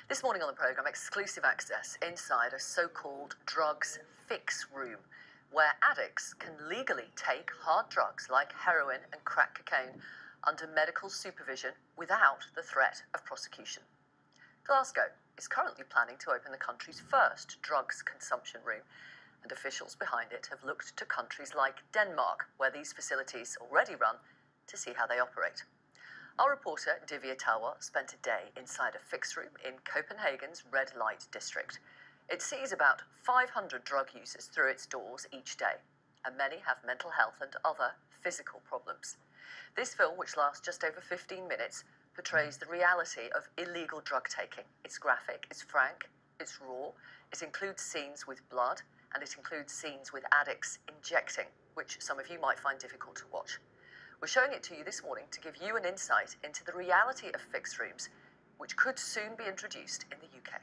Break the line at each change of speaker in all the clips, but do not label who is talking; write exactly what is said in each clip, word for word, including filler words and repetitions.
This morning on the programme, exclusive access inside a so-called drugs fix room, where addicts can legally take hard drugs like heroin and crack cocaine under medical supervision without the threat of prosecution. Glasgow is currently planning to open the country's first drugs consumption room, and officials behind it have looked to countries like Denmark, where these facilities already run, to see how they operate. Our reporter, Divya Talwar, spent a day inside a fix room in Copenhagen's red light district. It sees about five hundred drug users through its doors each day, and many have mental health and other physical problems. This film, which lasts just over fifteen minutes, portrays the reality of illegal drug taking. It's graphic, it's frank, it's raw, it includes scenes with blood, and it includes scenes with addicts injecting, which some of you might find difficult to watch. We're showing it to you this morning to give you an insight into the reality of fix rooms, which could soon be introduced in the U K.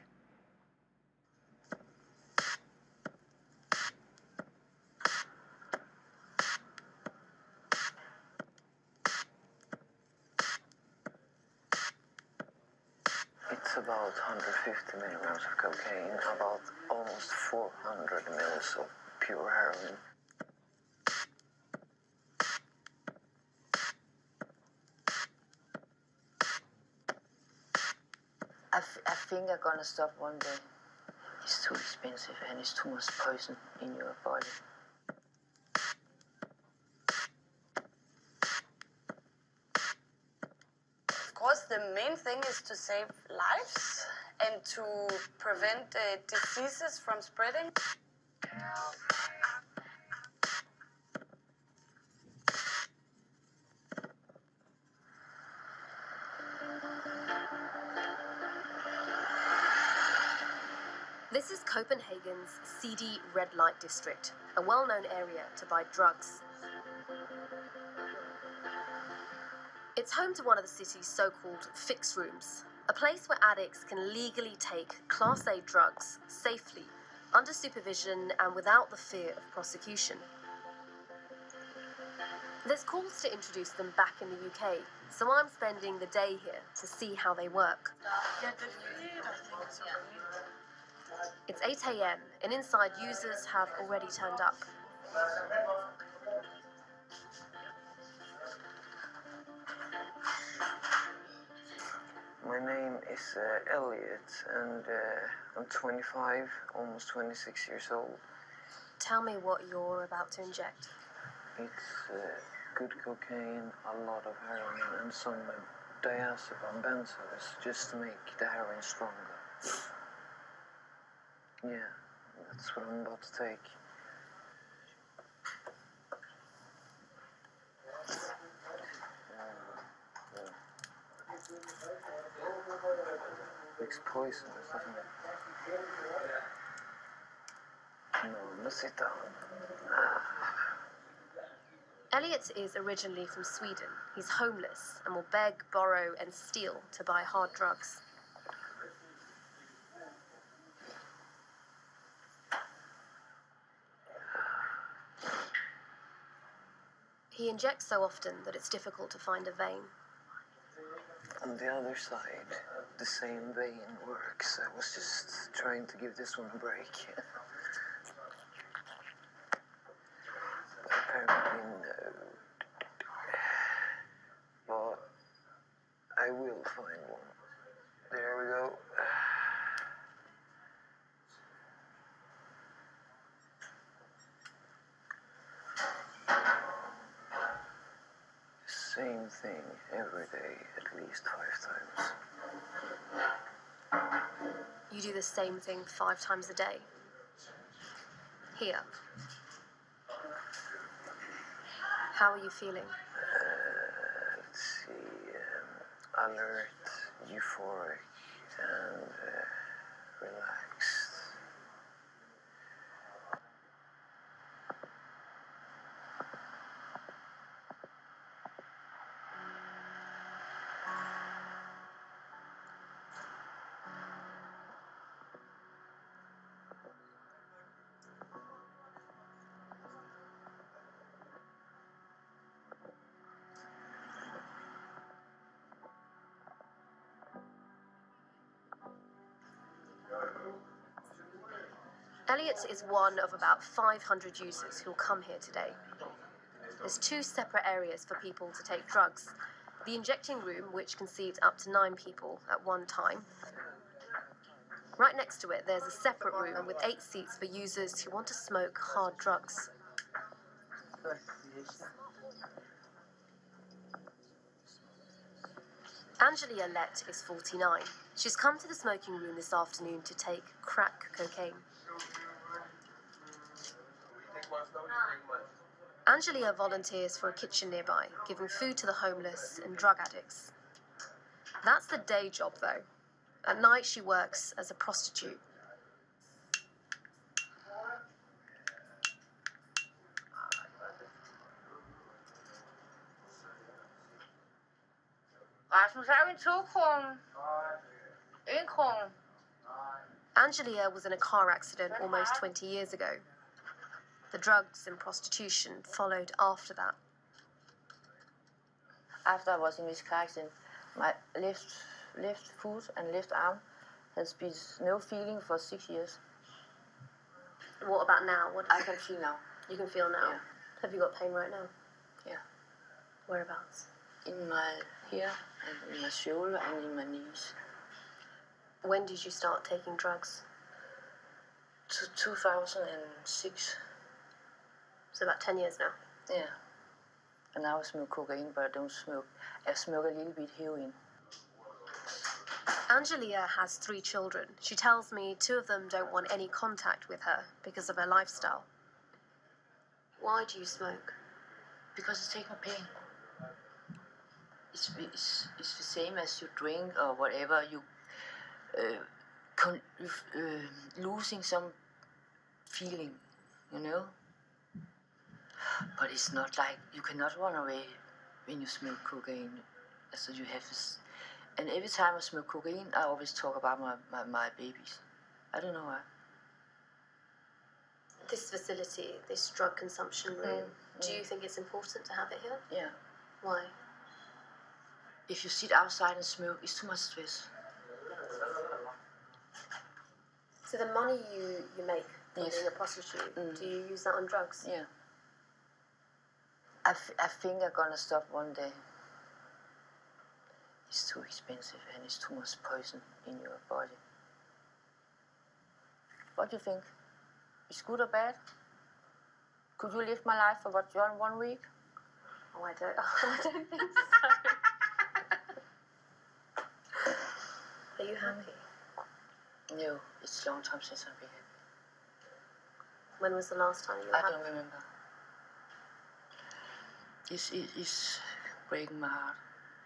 It's about one hundred fifty milligrams of cocaine, about almost four hundred mils of pure heroin.
I, f I think I'm gonna stop one day. It's too expensive and it's too much poison in your body.
Of course, the main thing is to save lives and to prevent uh, diseases from spreading.
This is Copenhagen's seedy red light district, a well-known area to buy drugs. It's home to one of the city's so-called fix rooms, a place where addicts can legally take Class A drugs safely, under supervision and without the fear of prosecution. There's calls to introduce them back in the U K, so I'm spending the day here to see how they work. It's eight A M and inside users have already turned up.
My name is uh, Elliot, and uh, I'm twenty-five, almost twenty-six years old.
Tell me what you're about to inject.
It's uh, good cocaine, a lot of heroin, and some uh, diazepam benzos, just to make the heroin stronger. Yeah, that's what I'm about to take. Uh, yeah. It's poisonous, doesn't it? No, let's sit down.
Elliot is originally from Sweden. He's homeless and will beg, borrow and steal to buy hard drugs. He injects so often that it's difficult to find a vein.
On the other side, the same vein works. I was just trying to give this one a break. But apparently no. But I will find one. There we go. Same thing every day, at least five times.
You do the same thing five times a day. Here. How are you feeling?
Uh, let's see. Um, alert, euphoric, and uh, relaxed.
Elliot is one of about five hundred users who'll come here today. There's two separate areas for people to take drugs. The injecting room, which can seat up to nine people at one time. Right next to it, there's a separate room with eight seats for users who want to smoke hard drugs. Angelia Lett is forty-nine. She's come to the smoking room this afternoon to take crack cocaine. Angelia volunteers for a kitchen nearby, giving food to the homeless and drug addicts. That's the day job, though. At night, she works as a prostitute.
Rasmus, har vi en to-kroner? En krone.
Angelia was in a car accident almost twenty years ago. The drugs and prostitution followed after that.
After I was in this car accident, my left, left foot and left arm has been no feeling for six years.
What about now? What
I can feel now.
You can feel now?
Yeah.
Have you got pain right now?
Yeah.
Whereabouts?
In my here, and in my shoulder, and in my knees.
When did you start taking drugs?
To two thousand six.
So about ten years now.
Yeah. And now I smoke cocaine, but I don't smoke. I smoke a little bit heroin.
Angelia has three children. She tells me two of them don't want any contact with her because of her lifestyle. Why do you smoke?
Because it's taking pain. It's, it's, it's the same as you drink or whatever. You uh, con- uh, losing some feeling, you know. But it's not like you cannot run away when you smoke cocaine. So you have this. And every time I smoke cocaine, I always talk about my, my, my babies. I don't know why.
This facility, this drug consumption room,
Mm,
do
mm.
you think it's important to have it here?
Yeah.
Why?
If you sit outside and smoke, it's too much stress.
So the money you, you make from
Yes.
being a prostitute,
Mm.
do you use that on drugs?
Yeah. I, f- I think I'm gonna stop one day. It's too expensive and it's too much poison in your body. What do you think? It's good or bad? Could you live my life for what, one, one week?
Oh, I don't, I don't think so. Are you happy?
No, it's a long time since I've been happy.
When was the last time you were
I
happy?
don't remember. It's, it, it's breaking my heart.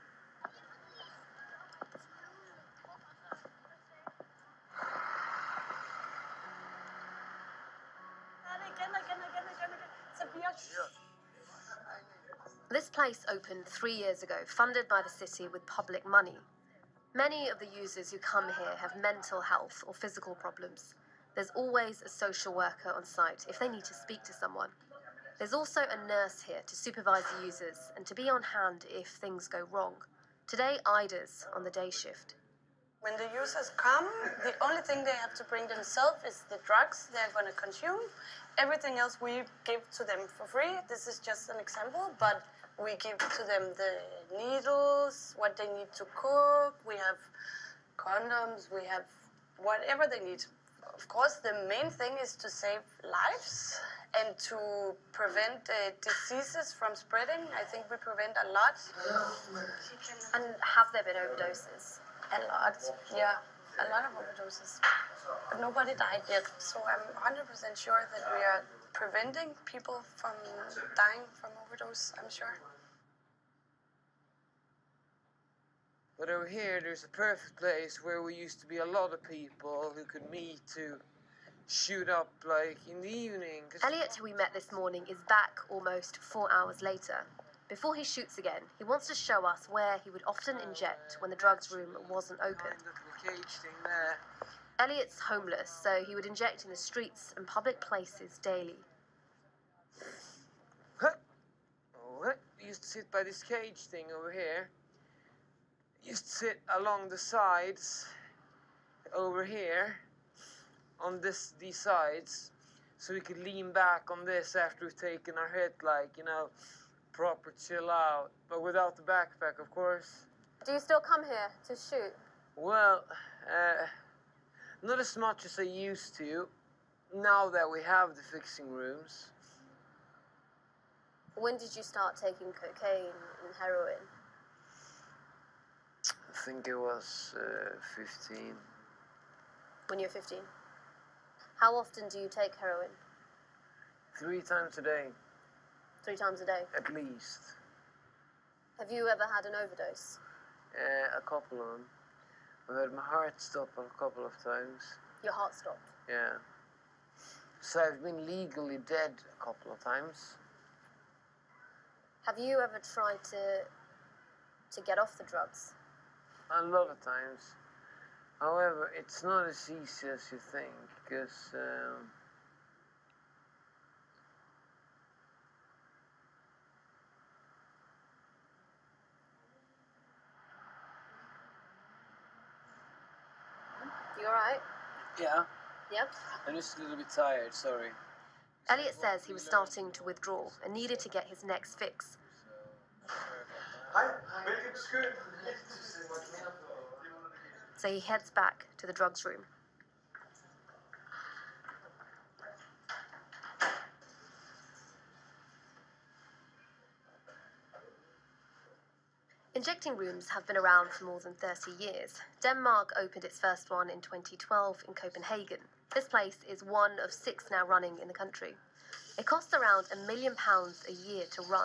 This place opened three years ago, funded by the city with public money. Many of the users who come here have mental health or physical problems. There's always a social worker on site if they need to speak to someone. There's also a nurse here to supervise the users and to be on hand if things go wrong. Today, Ida's on the day shift.
When the users come, the only thing they have to bring themselves is the drugs they're going to consume. Everything else we give to them for free. This is just an example, but we give to them the needles, what they need to cook. We have condoms, we have whatever they need. Of course, the main thing is to save lives and to prevent uh, diseases from spreading. I think we prevent a lot.
And have there been overdoses?
A lot, yeah, a lot of overdoses. But nobody died yet, so I'm one hundred percent sure that we are preventing people from dying from overdose, I'm sure.
But over here, there's a perfect place where we used to be a lot of people who could meet to shoot up, like, in the evening. 'Cause
Elliot, who we met this morning, is back almost four hours later. Before he shoots again, he wants to show us where he would often inject when the drugs room wasn't open.
Behind that little cage thing there.
Elliot's homeless, so he would inject in the streets and public places daily.
Huh. Oh, huh. We used to sit by this cage thing over here. Used to sit along the sides over here. on this these sides, so we could lean back on this after we've taken our hit, like, you know, proper chill out, but without the backpack, of course.
Do you still come here to shoot?
Well, uh, not as much as I used to, now that we have the fixing rooms.
When did you start taking cocaine and heroin?
I think it was uh, fifteen.
When you were fifteen? How often do you take heroin?
Three times a day,
Three times a day?
at least.
Have you ever had an overdose?
Uh, a couple of them. I've had my heart stop a couple of times.
Your heart stopped?
Yeah. So I've been legally dead a couple of times.
Have you ever tried to to get off the drugs?
A lot of times. However, it's not as easy as you think, because um,
You alright?
yeah,
Yeah?
I'm just a little bit tired, sorry.
Elliot says he was starting to withdraw and needed to get his next fix. So he heads back to the drugs room. Injecting rooms have been around for more than thirty years. Denmark opened its first one in twenty twelve in Copenhagen. This place is one of six now running in the country. It costs around a million pounds a year to run.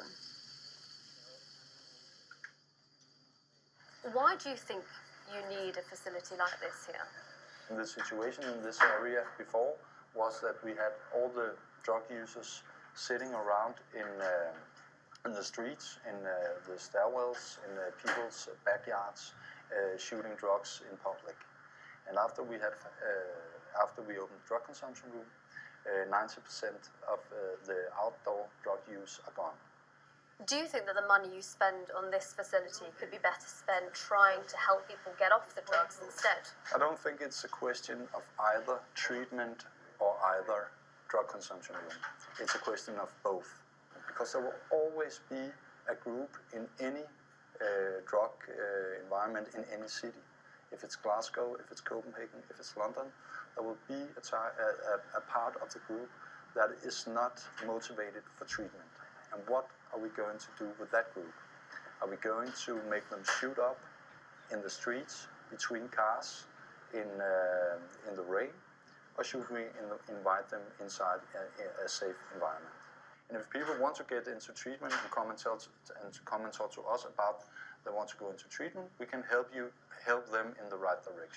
Why do you think you need a facility like this here?
The situation in this area before was that we had all the drug users sitting around in uh, in the streets, in uh, the stairwells, in uh, people's backyards, uh, shooting drugs in public. And after we had, uh, after we opened the drug consumption room, ninety percent of uh, the outdoor drug use are gone.
Do you think that the money you spend on this facility could be better spent trying to help people get off the drugs instead?
I don't think it's a question of either treatment or either drug consumption room. It's a question of both. Because there will always be a group in any uh, drug uh, environment in any city. If it's Glasgow, if it's Copenhagen, if it's London, there will be a, a, a part of the group that is not motivated for treatment. And what are we going to do with that group? Are we going to make them shoot up in the streets, between cars, in, uh, in the rain? Or should we in the, invite them inside a, a safe environment? And if people want to get into treatment and come and, tell to, and to come and talk to us about they want to go into treatment, we can help you help them in the right direction.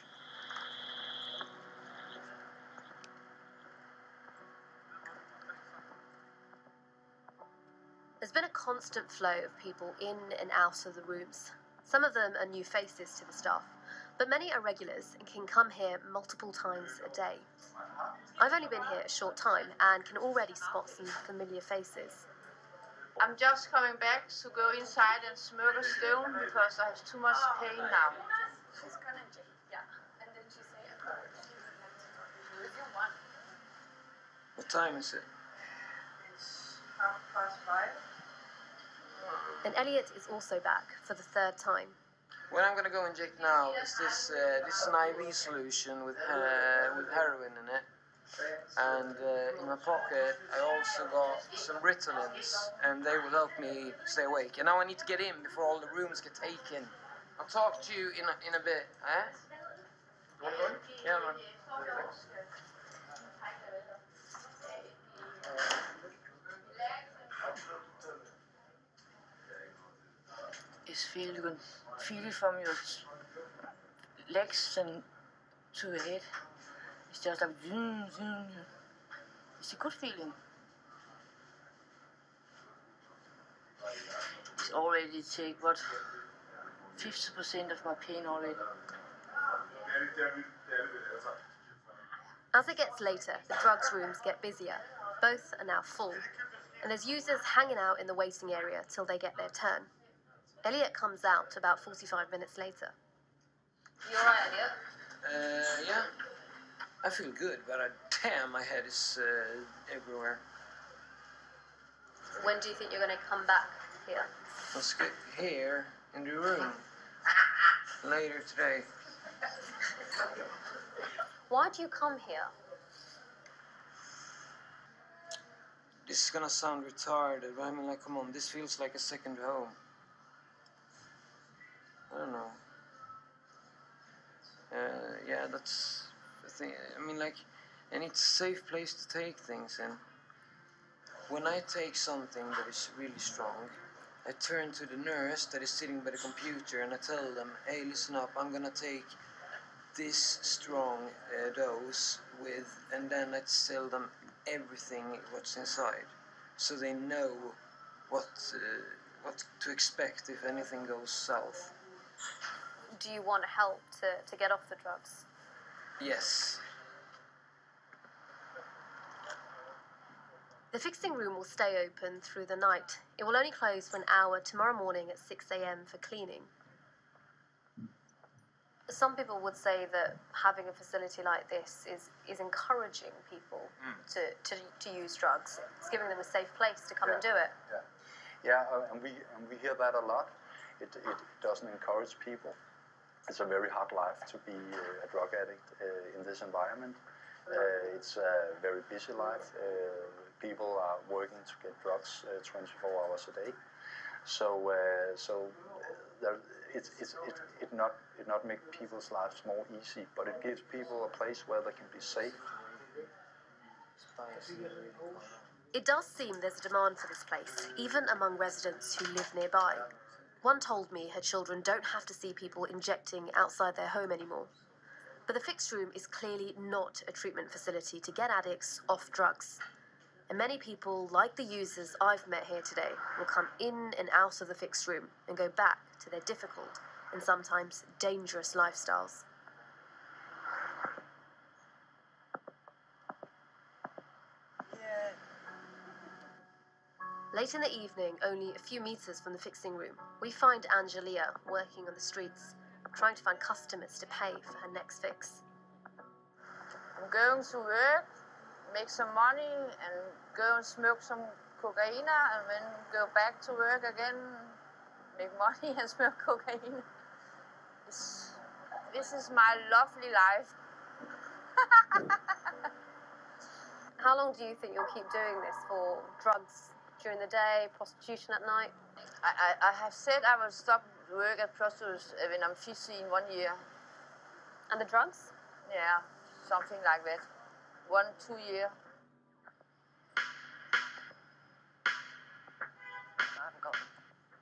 There's been a constant flow of people in and out of the rooms. Some of them are new faces to the staff, but many are regulars and can come here multiple times a day. I've only been here a short time and can already spot some familiar faces.
I'm just coming back to go inside and smoke a stone because I have too much pain now.
She's gonna inject, yeah. And then she say, if you want.
What time is it?
It's half past five.
And Elliot is also back for the third time.
What I'm gonna go inject now is this. Uh, this is an I V solution with uh, with heroin in it, and uh, in my pocket I also got some Ritalins, and they will help me stay awake. And now I need to get in before all the rooms get taken. I'll talk to you in a, in a bit, eh? Yeah, man. Thanks.
It's feel you can feel it from your legs and to your head. It's just like zoom, zoom. It's a good feeling. It's already take what fifty percent of my pain already.
As it gets later, the drugs rooms get busier. Both are now full, and there's users hanging out in the waiting area till they get their turn. Elliot comes out about forty-five minutes later. You alright, Elliot?
Uh, yeah. I feel good, but I, damn, my head is uh, everywhere.
When do you think you're going to come back here?
Let's get here in the room later today.
Why do you come here?
This is gonna sound retarded, but I mean, like, come on, this feels like a second home. I don't know. Uh, yeah, that's the thing. I mean, like, and it's a safe place to take things in. When I take something that is really strong, I turn to the nurse that is sitting by the computer and I tell them, hey, listen up, I'm gonna take this strong uh, dose with, and then I tell them everything what's inside, so they know what uh, what to expect if anything goes south.
Do you want help to, to get off the drugs?
Yes.
The fixing room will stay open through the night. It will only close for an hour tomorrow morning at six a m for cleaning. Some people would say that having a facility like this is, is encouraging people mm. to, to, to use drugs. It's giving them a safe place to come
yeah.
and do it.
Yeah, yeah uh, and, we, and we hear that a lot. It, it doesn't encourage people. It's a very hard life to be uh, a drug addict uh, in this environment. Uh, it's a very busy life. Uh, people are working to get drugs uh, twenty-four hours a day. So, uh, so there, it's it's it, it not it not make people's lives more easy, but it gives people a place where they can be safe.
It does seem there's a demand for this place, even among residents who live nearby. One told me her children don't have to see people injecting outside their home anymore. But the fixed room is clearly not a treatment facility to get addicts off drugs. And many people, like the users I've met here today, will come in and out of the fixed room and go back to their difficult and sometimes dangerous lifestyles.
Yeah.
Late in the evening, only a few metres from the fixing room, we find Angelia working on the streets, trying to find customers to pay for her next fix.
I'm going to work, make some money, and go and smoke some cocaine, and then go back to work again, make money and smoke cocaine. This, this is my lovely life.
How long do you think you'll keep doing this for? Drugs during the day, prostitution at night?
I, I, I have said I will stop work at prostitutes when I'm fifty in one year.
And the drugs?
Yeah, something like that. One, two year.
I haven't got them.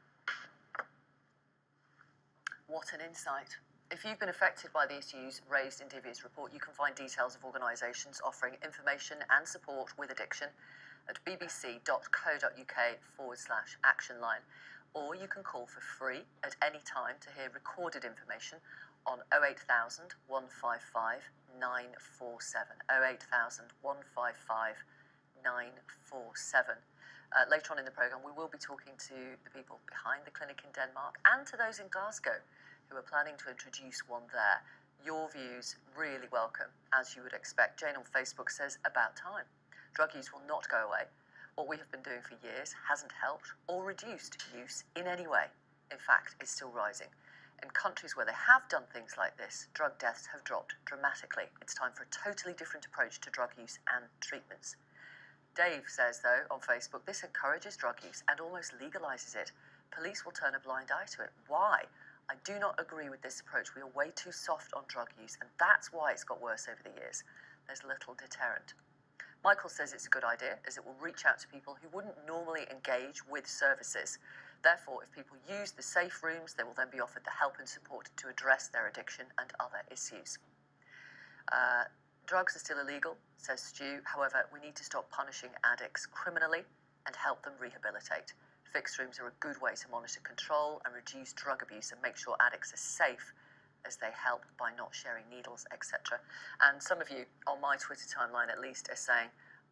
What an insight. If you've been affected by the issues raised in Divya's report, you can find details of organisations offering information and support with addiction at bbc.co.uk forward slash action line. Or you can call for free at any time to hear recorded information on oh eight thousand, one five five, nine four seven. oh eight thousand, one five five, nine four seven. Uh, later on in the programme, we will be talking to the people behind the clinic in Denmark and to those in Glasgow who are planning to introduce one there. Your views really welcome, as you would expect. Jane on Facebook says, about time. Drug use will not go away. What we have been doing for years hasn't helped or reduced use in any way. In fact, it's still rising. In countries where they have done things like this, drug deaths have dropped dramatically. It's time for a totally different approach to drug use and treatments. Dave says, though, on Facebook, this encourages drug use and almost legalises it. Police will turn a blind eye to it. Why? I do not agree with this approach. We are way too soft on drug use, and that's why it's got worse over the years. There's little deterrent. Michael says it's a good idea, as it will reach out to people who wouldn't normally engage with services. Therefore, if people use the safe rooms, they will then be offered the help and support to address their addiction and other issues. Uh, drugs are still illegal, says Stu. However, we need to stop punishing addicts criminally and help them rehabilitate. Fixed rooms are a good way to monitor control and reduce drug abuse and make sure addicts are safe as they help by not sharing needles, et cetera. And some of you on my Twitter timeline, at least, are saying,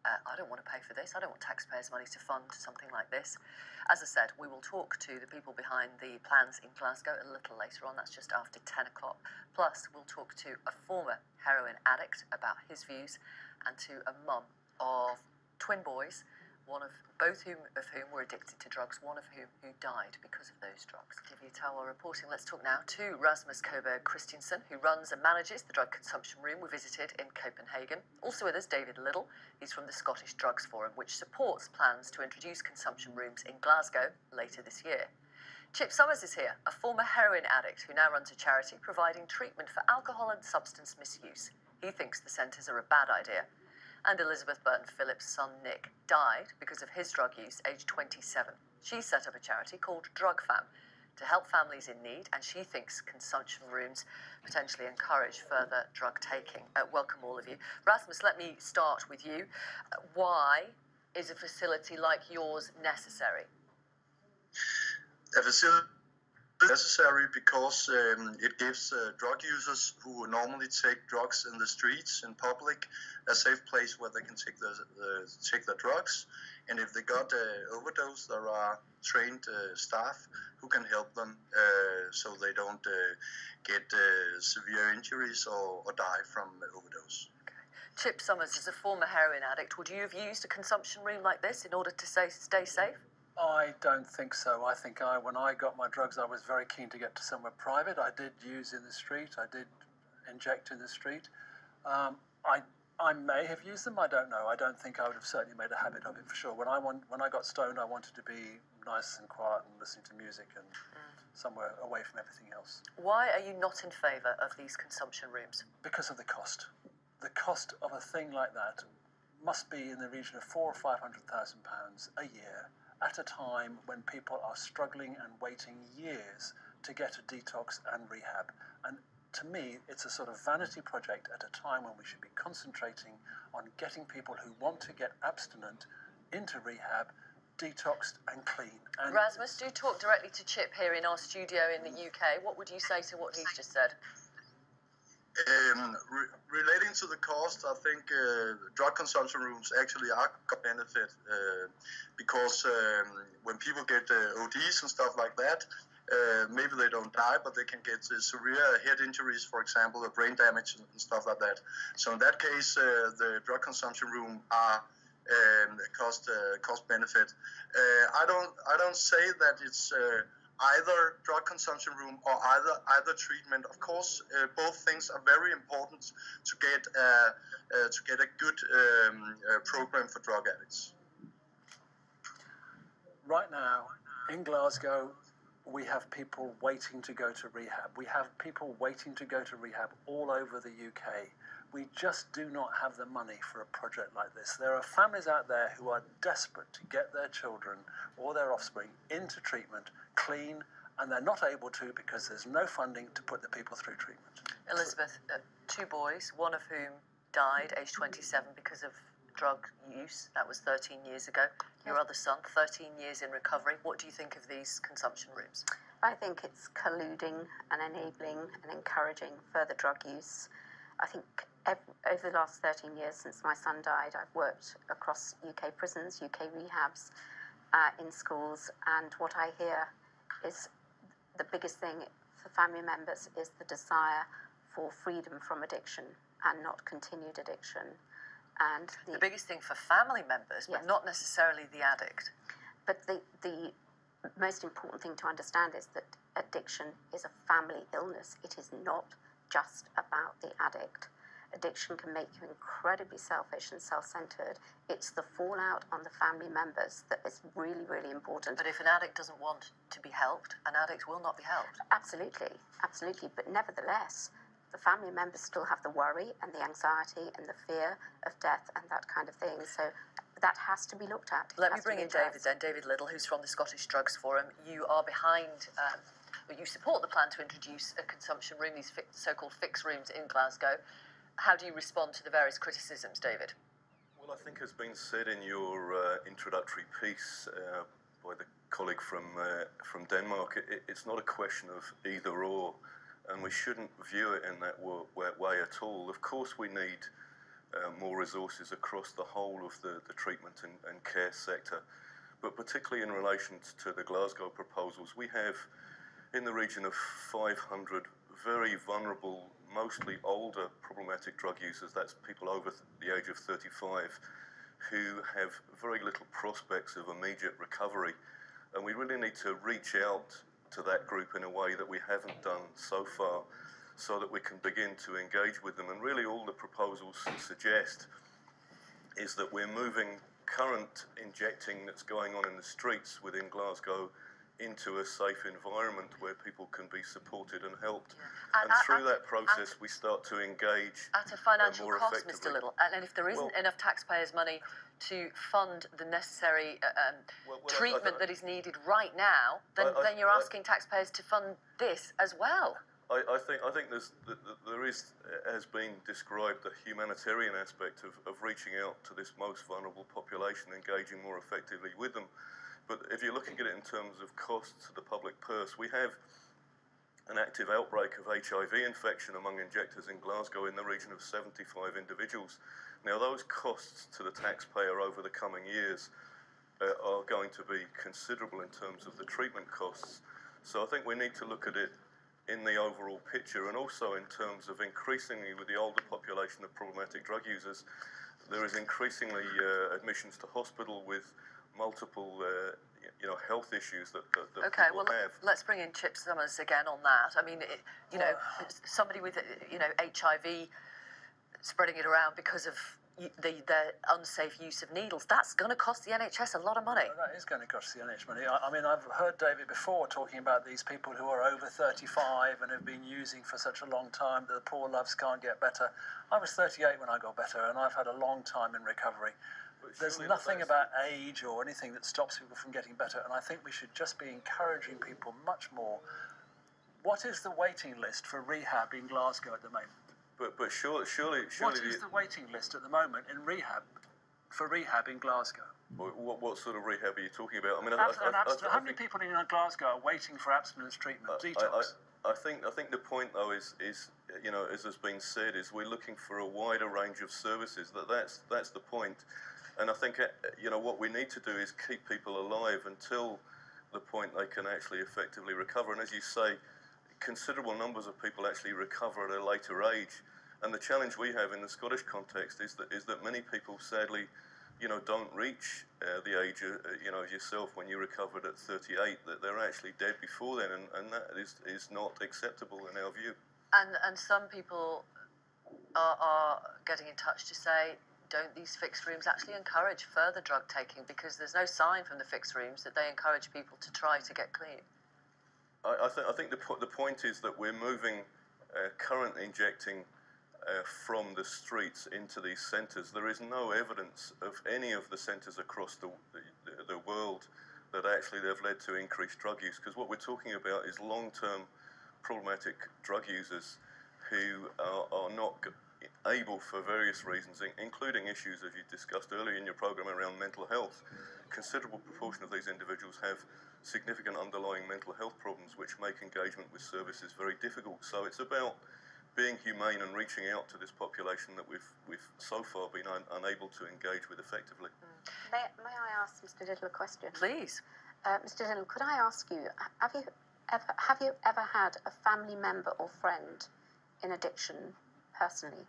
Uh, I don't want to pay for this. I don't want taxpayers' money to fund something like this. As I said, we will talk to the people behind the plans in Glasgow a little later on. That's just after ten o'clock. Plus, we'll talk to a former heroin addict about his views and to a mum of twin boys, one of both whom, of whom were addicted to drugs, one of whom who died because of those drugs. Give you Tower reporting. Let's talk now to Rasmus Koberg Christiansen, who runs and manages the drug consumption room we visited in Copenhagen. Also with us, David Liddell. He's from the Scottish Drugs Forum, which supports plans to introduce consumption rooms in Glasgow later this year. Chip Summers is here, a former heroin addict who now runs a charity providing treatment for alcohol and substance misuse. He thinks the centres are a bad idea. And Elizabeth Burton Phillips' son Nick died because of his drug use, aged twenty-seven. She set up a charity called Drug Fam to help families in need, and she thinks consumption rooms potentially encourage further drug taking. Uh, welcome all of you. Rasmus, let me start with you. Uh, why is a facility like yours necessary?
A facility necessary because um, it gives uh, drug users who normally take drugs in the streets, in public, a safe place where they can take the, the take their drugs. And if they got uh, overdose, there are trained uh, staff who can help them uh, so they don't uh, get uh, severe injuries or, or die from overdose.
Okay. Chip Summers, as a former heroin addict, would you have used a consumption room like this in order to say, stay safe?
I don't think so. I think I, when I got my drugs, I was very keen to get to somewhere private. I did use in the street. I did inject in the street. Um, I I may have used them. I don't know. I don't think I would have certainly made a habit of it for sure. When I want, when I got stoned, I wanted to be nice and quiet and listening to music and mm. somewhere away from everything else.
Why are you not in favour of these consumption rooms?
Because of the cost. The cost of a thing like that must be in the region of four or five hundred thousand pounds a year, at a time when people are struggling and waiting years to get a detox and rehab. And to me, it's a sort of vanity project at a time when we should be concentrating on getting people who want to get abstinent into rehab, detoxed and clean. And
Rasmus, do talk directly to Chip here in our studio in the U K. What would you say to what he's just said?
Um, re relating to the cost, I think uh, drug consumption rooms actually are a benefit uh, because um, when people get uh, O Ds and stuff like that, uh, maybe they don't die, but they can get uh, severe head injuries, for example, or brain damage and stuff like that. So in that case, uh, the drug consumption room are um, cost uh, cost benefit. Uh, I don't I don't say that it's Uh, either drug consumption room or either either treatment. Of course, uh, both things are very important to get uh, uh, to get a good um, uh, program for drug addicts.
Right now, in Glasgow, we have people waiting to go to rehab. We have people waiting to go to rehab all over the U K. We just do not have the money for a project like this. There are families out there who are desperate to get their children or their offspring into treatment, clean, and they're not able to because there's no funding to put the people through treatment.
Elizabeth, uh, two boys, one of whom died aged twenty-seven because of drug use. That was thirteen years ago. Your other son, thirteen years in recovery. What do you think of these consumption rooms?
I think it's colluding and enabling and encouraging further drug use. I think every, over the last thirteen years since my son died, I've worked across U K prisons, U K rehabs, uh, in schools, and what I hear is the biggest thing for family members is the desire for freedom from addiction and not continued addiction. And the,
the biggest thing for family members, but yes. not necessarily the addict.
But the, the most important thing to understand is that addiction is a family illness. It is not just about the addict. Addiction can make you incredibly selfish and self-centered. It's the fallout on the family members that is really, really important.
But if an addict doesn't want to be helped, an addict will not be helped.
Absolutely, absolutely. But nevertheless, the family members still have the worry and the anxiety and the fear of death and that kind of thing. So that has to be looked at. It
Let me bring in David then, David Liddell, who's from the Scottish Drugs Forum. You are behind, um, you support the plan to introduce a consumption room, these fi so-called fixed rooms in Glasgow. How do you respond to the various criticisms, David?
Well, I think as been said in your uh, introductory piece uh, by the colleague from, uh, from Denmark, it, it's not a question of either or, and we shouldn't view it in that way at all. Of course we need uh, more resources across the whole of the, the treatment and, and care sector. But particularly in relation to the Glasgow proposals, we have in the region of five hundred very vulnerable, mostly older problematic drug users, that's people over the age of thirty-five, who have very little prospects of immediate recovery. And we really need to reach out to that group in a way that we haven't done so far, so that we can begin to engage with them. And really all the proposals suggest is that we're moving current injecting that's going on in the streets within Glasgow into a safe environment where people can be supported and helped.
Yeah.
And,
and
through
at,
that process,
at,
we start to engage
at a financial
uh, more
cost,
effectively.
Mister Liddell. And if there isn't
well,
enough taxpayers' money to fund the necessary uh, um,
well, well,
treatment
I, I,
that is needed right now, then,
I, I,
then you're
I,
asking taxpayers to fund this as well.
I, I think I think there's, there is, has been described the humanitarian aspect of, of reaching out to this most vulnerable population, engaging more effectively with them. But if you're looking at it in terms of costs to the public purse, we have an active outbreak of H I V infection among injectors in Glasgow in the region of seventy-five individuals. Now, those costs to the taxpayer over the coming years uh, are going to be considerable in terms of the treatment costs. So I think we need to look at it in the overall picture, and also in terms of increasingly with the older population of problematic drug users, there is increasingly uh, admissions to hospital with multiple uh, you know, health issues that, that, that
okay,
people
well,
have.
let's bring in Chip Summers again on that. I mean, it, you know, somebody with, you know, H I V spreading it around because of the, the unsafe use of needles, that's going to cost the N H S a lot of money.
Well, that is going to cost the N H S money. I, I mean, I've heard David before talking about these people who are over thirty-five and have been using for such a long time that the poor loves can't get better. I was thirty-eight when I got better, and I've had a long time in recovery. There's nothing about age or anything that stops people from getting better, and I think we should just be encouraging people much more. What is the waiting list for rehab in Glasgow at the moment?
But but surely surely surely.
What is the waiting list at the moment in rehab for rehab in Glasgow?
What what sort of rehab are you talking about? I mean,
Abs-
I, I, I, I,
how many people in Glasgow are waiting for abstinence treatment,
I,
detox?
I, I think I think the point though is is you know, as has been said, is we're looking for a wider range of services. That that's that's the point. And I think, you know, what we need to do is keep people alive until the point they can actually effectively recover. And as you say, considerable numbers of people actually recover at a later age. And the challenge we have in the Scottish context is that is that many people, sadly, you know, don't reach uh, the age, uh, you know, as yourself when you recovered at thirty-eight, that they're actually dead before then. And, and that is, is not acceptable in our view.
And, and some people are, are getting in touch to say, don't these fixed rooms actually encourage further drug taking? Because there's no sign from the fixed rooms that they encourage people to try to get clean.
I, I, th- I think the, po- the point is that we're moving uh, current injecting uh, from the streets into these centres. There is no evidence of any of the centres across the, the, the world that actually they've led to increased drug use, because what we're talking about is long-term problematic drug users who are, are not g- able for various reasons, including issues, as you discussed earlier in your programme, around mental health. A considerable proportion of these individuals have significant underlying mental health problems which make engagement with services very difficult. So it's about being humane and reaching out to this population that we've we've so far been un- unable to engage with effectively.
Mm. May, may I ask Mister Liddell a question?
Please.
Uh, Mister Liddell, could I ask you, have you ever have you ever had a family member or friend in addiction personally?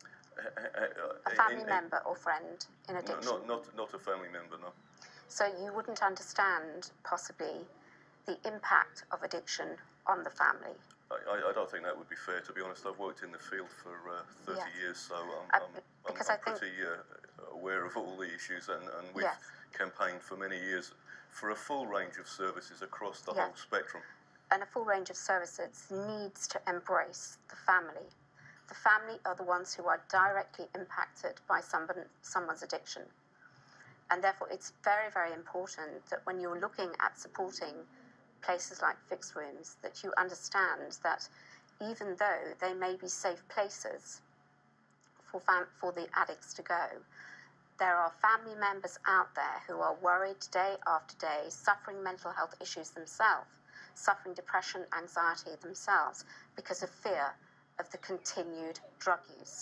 A family in, member or friend in addiction?
No, not, not, not a family member, no.
So you wouldn't understand, possibly, the impact of addiction on the family?
I, I don't think that would be fair, to be honest. I've worked in the field for uh, thirty yes. years, so I'm,
uh,
I'm, I'm,
I'm
I think... pretty uh, aware of all the issues, and, and we've yes. campaigned for many years for a full range of services across the yes. whole spectrum.
And a full range of services needs to embrace the family. The family are the ones who are directly impacted by someone, someone's addiction. And therefore, it's very, very important that when you're looking at supporting places like fixed rooms, that you understand that even though they may be safe places for, fam- for the addicts to go, there are family members out there who are worried day after day, suffering mental health issues themselves, suffering depression, anxiety themselves, because of fear of the continued drug use.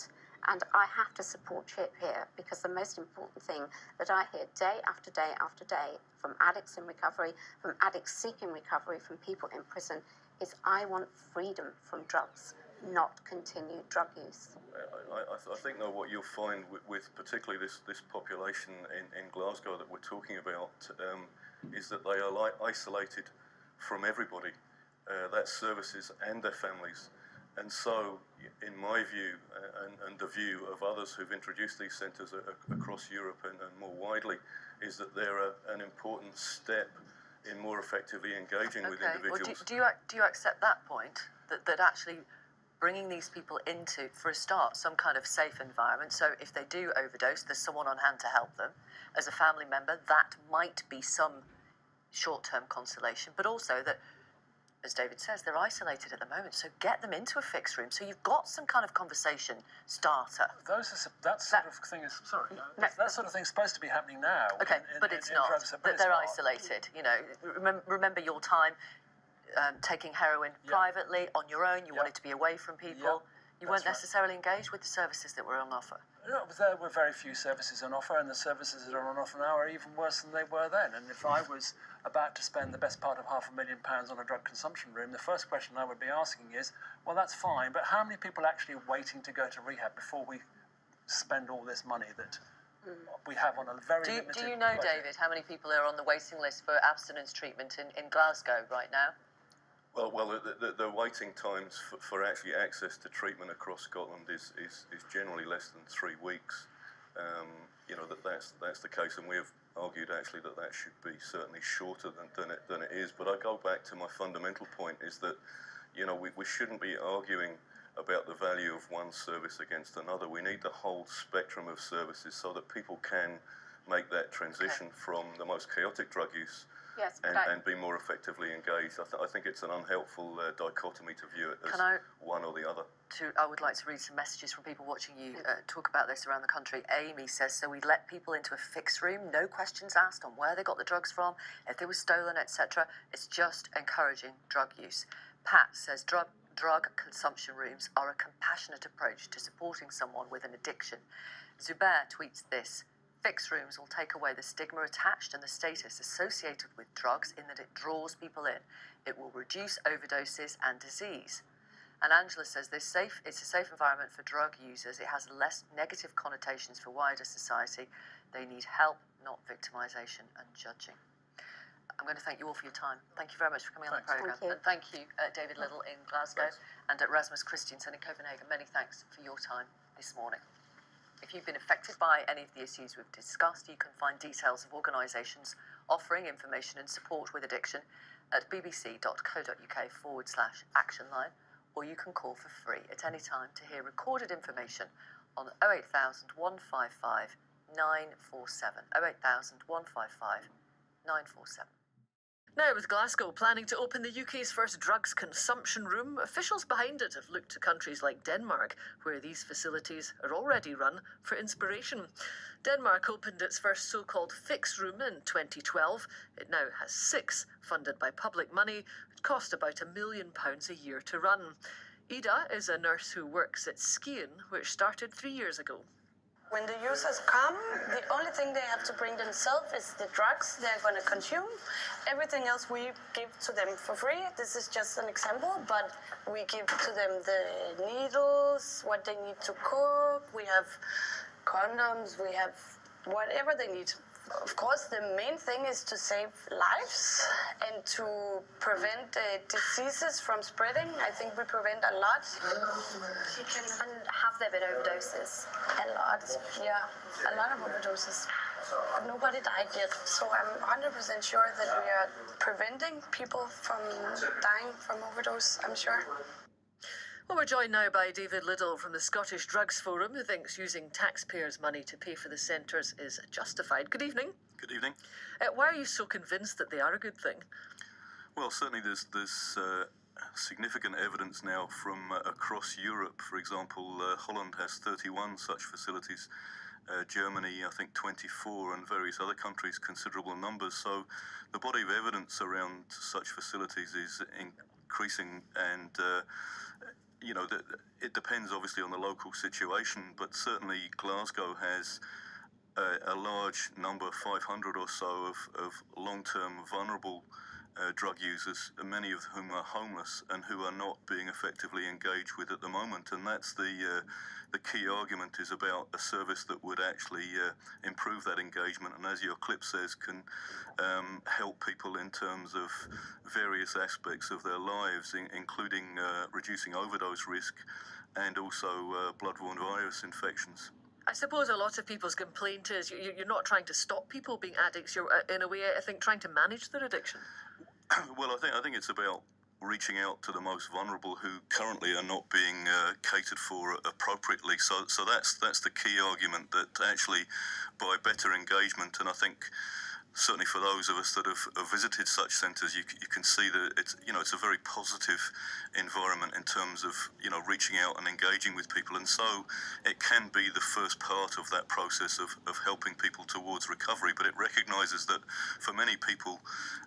And I have to support Chip here, because the most important thing that I hear day after day after day from addicts in recovery, from addicts seeking recovery, from people in prison, is I want freedom from drugs, not continued drug use.
I, I, I think, though, what you'll find with, with particularly this, this population in, in Glasgow that we're talking about um, is that they are like isolated from everybody, uh, that's services and their families. And so, in my view, uh, and, and the view of others who've introduced these centres across Europe and, and more widely, is that they're a, an important step in more effectively engaging
okay.
with individuals.
Well, do, do, you, do you accept that point, that, that actually bringing these people into, for a start, some kind of safe environment, so if they do overdose, there's someone on hand to help them. As a family member, that might be some short-term consolation, but also that, as David says, they're isolated at the moment, so get them into a fixed room, so you've got some kind of conversation starter.
Those are, that sort that, of thing is, sorry, no, that sort of thing's supposed to be happening now.
Okay,
in, in,
but it's
in,
not,
in drugs, but
that
it's
they're
not.
isolated, you know. Remember, remember your time um, taking heroin
yeah.
privately, on your own, you
yeah.
wanted to be away from people.
Yeah.
You
That's
weren't necessarily right. engaged with the services that were on offer.
No, there were very few services on offer, and the services that are on offer now are even worse than they were then. And if I was about to spend the best part of half a million pounds on a drug consumption room, the first question I would be asking is, well, that's fine, but how many people are actually waiting to go to rehab before we spend all this money that mm. we have on a very
do you,
limited
Do you know,
budget?
David, how many people are on the waiting list for abstinence treatment in, in Glasgow right now?
Well, well, the, the, the waiting times for, for actually access to treatment across Scotland is, is, is generally less than three weeks. Um, you know, that that's, that's the case, and we have argued actually that that should be certainly shorter than, than, it, than it is. But I go back to my fundamental point is that, you know, we, we shouldn't be arguing about the value of one service against another. We need the whole spectrum of services so that people can make that transition okay. from the most chaotic drug use
Yes,
and,
I,
and be more effectively engaged. I, th I think it's an unhelpful uh, dichotomy to view it as
Can I,
one or the other.
To, I would like to read some messages from people watching you uh, talk about this around the country. Amy says, so we let people into a fixed room, no questions asked on where they got the drugs from, if they were stolen, et cetera. It's just encouraging drug use. Pat says, drug, drug consumption rooms are a compassionate approach to supporting someone with an addiction. Zubair tweets this. Fixed rooms will take away the stigma attached and the status associated with drugs in that it draws people in. It will reduce overdoses and disease. And Angela says this safe, it's a safe environment for drug users. It has less negative connotations for wider society. They need help, not victimisation and judging. I'm going to thank you all for your time. Thank you very much for coming on the programme.
Thank you.
And thank you, uh, David Liddell in Glasgow Thanks. and at Rasmus Christiansen in Copenhagen. Many thanks for your time this morning. If you've been affected by any of the issues we've discussed, you can find details of organisations offering information and support with addiction at bbc.co.uk forward slash action line, or you can call for free at any time to hear recorded information on oh eight thousand, one five five, nine four seven, oh eight thousand, one five five, nine four seven. Now, with Glasgow planning to open the U K's first drugs consumption room, officials behind it have looked to countries like Denmark, where these facilities are already run, for inspiration. Denmark opened its first so-called fixed room in twenty twelve. It now has six, funded by public money. It cost about a million pounds a year to run. Ida is a nurse who works at Skien, which started three years ago.
When the users come, the only thing they have to bring themselves is the drugs they're going to consume. Everything else we give to them for free. This is just an example, but we give to them the needles, what they need to cook. We have condoms, we have whatever they need. Of course, the main thing is to save lives and to prevent uh, diseases from spreading. I think we prevent a lot.
And have there been overdoses?
A lot, yeah, a lot of overdoses. Nobody died yet, so I'm one hundred percent sure that we are preventing people from dying from overdose, I'm sure.
Well, we're joined now by David Liddell from the Scottish Drugs Forum, who thinks using taxpayers' money to pay for the centres is justified. Good evening.
Good evening.
Uh, why are you so convinced that they are a good thing?
Well, certainly there's, there's uh, significant evidence now from uh, across Europe. For example, uh, Holland has thirty-one such facilities. Uh, Germany, I think, twenty-four, and various other countries, considerable numbers. So the body of evidence around such facilities is increasing, and uh, you know, the, it depends obviously on the local situation, but certainly Glasgow has a, a large number, five hundred or so, of, of long-term vulnerable uh, drug users, many of whom are homeless and who are not being effectively engaged with at the moment. And that's the uh, the key argument, is about a service that would actually uh, improve that engagement, and as your clip says, can um, help people in terms of various aspects of their lives, in, including uh, reducing overdose risk and also uh, bloodborne virus infections.
I suppose a lot of people's complaint is you- you're not trying to stop people being addicts. You're, uh, in a way, I think, trying to manage their addiction.
Well, I think I think it's about reaching out to the most vulnerable who currently are not being uh, catered for appropriately. So, so that's that's the key argument, that actually, by better engagement, and I think certainly for those of us that have, have visited such centres, you, you can see that it's, you know, it's a very positive environment in terms of, you know, reaching out and engaging with people, and so it can be the first part of that process of, of helping people towards recovery. But it recognises that for many people,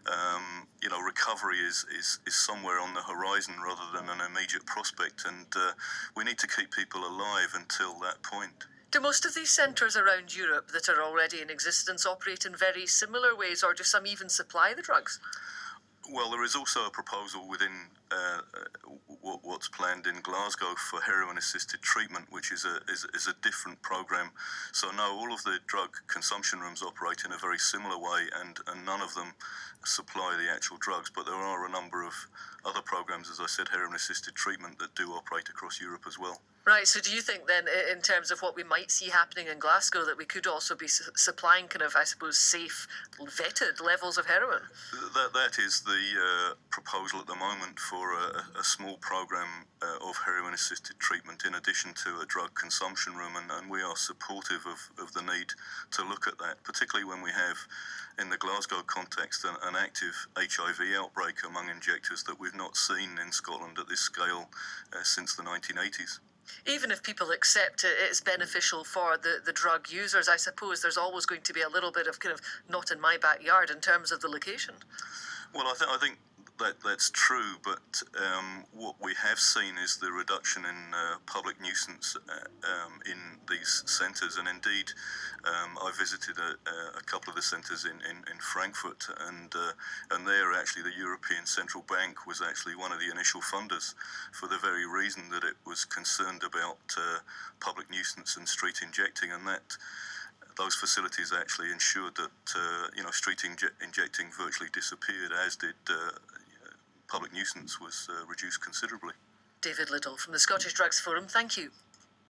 um, you know, recovery is, is, is somewhere on the horizon rather than an immediate prospect, and uh, we need to keep people alive until that point.
Do most of these centres around Europe that are already in existence operate in very similar ways, or do some even supply the drugs?
Well, there is also a proposal within uh, what, what's planned in Glasgow for heroin-assisted treatment, which is a is, is a different program. So no, all of the drug consumption rooms operate in a very similar way, and, and none of them supply the actual drugs. But there are a number of other programs, as I said, heroin-assisted treatment, that do operate across Europe as well.
Right, so do you think then, in terms of what we might see happening in Glasgow, that we could also be su- supplying kind of, I suppose, safe, vetted levels of heroin?
That, that is the uh, proposal at the moment, for a, a small program uh, of heroin-assisted treatment in addition to a drug consumption room, and, and we are supportive of, of the need to look at that, particularly when we have, in the Glasgow context, an, an active H I V outbreak among injectors that we've not seen in Scotland at this scale uh, since the nineteen eighties.
Even if people accept it, it's beneficial for the, the drug users, I suppose there's always going to be a little bit of kind of not in my backyard in terms of the location.
Well, I, th- I think that that's true, but um, what we have seen is the reduction in uh, public nuisance uh, um, in these centres, and indeed um, I visited a, a couple of the centres in, in, in Frankfurt, and uh, and there actually the European Central Bank was actually one of the initial funders, for the very reason that it was concerned about uh, public nuisance and street injecting, and that those facilities actually ensured that uh, you know, street inje- injecting virtually disappeared, as did uh, public nuisance was uh, reduced considerably.
David Liddell from the Scottish Drugs Forum, thank you.